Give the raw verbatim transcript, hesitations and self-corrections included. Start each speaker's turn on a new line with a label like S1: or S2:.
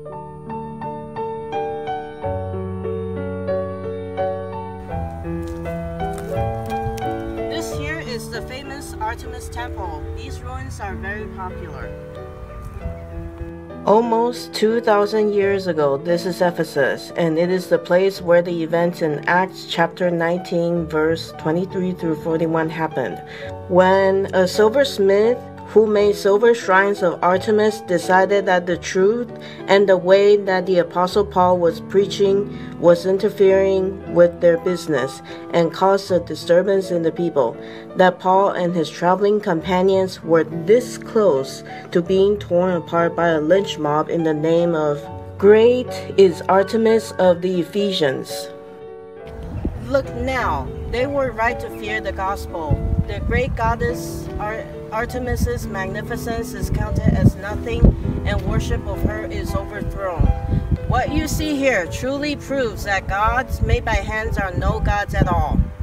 S1: This here is the famous Artemis Temple. These ruins are very popular. Almost two thousand years ago, this is Ephesus, and it is the place where the events in Acts chapter nineteen, verse twenty-three through forty-one happened. When a silversmith who made silver shrines of Artemis decided that the truth and the way that the Apostle Paul was preaching was interfering with their business and caused a disturbance in the people, that Paul and his traveling companions were this close to being torn apart by a lynch mob in the name of "Great is Artemis of the Ephesians." Look now, they were right to fear the gospel. The great goddess Ar Artemis's magnificence is counted as nothing, and worship of her is overthrown. What you see here truly proves that gods made by hands are no gods at all.